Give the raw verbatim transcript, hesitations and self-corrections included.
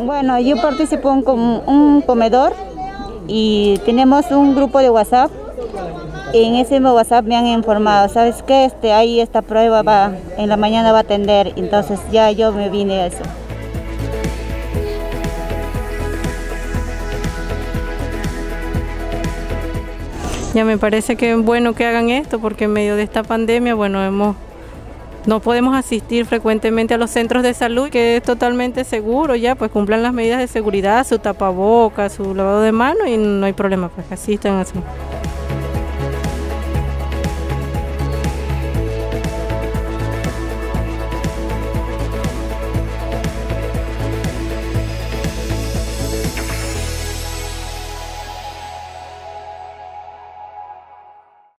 Bueno, yo participo en com- un comedor y tenemos un grupo de WhatsApp. En ese mismo WhatsApp me han informado, ¿sabes qué? Este, ahí esta prueba va, en la mañana va a atender, entonces ya yo me vine a eso. Ya me parece que es bueno que hagan esto porque en medio de esta pandemia, bueno, hemos, no podemos asistir frecuentemente a los centros de salud, que es totalmente seguro ya, pues cumplan las medidas de seguridad, su tapabocas, su lavado de manos y no hay problema, pues que asistan así.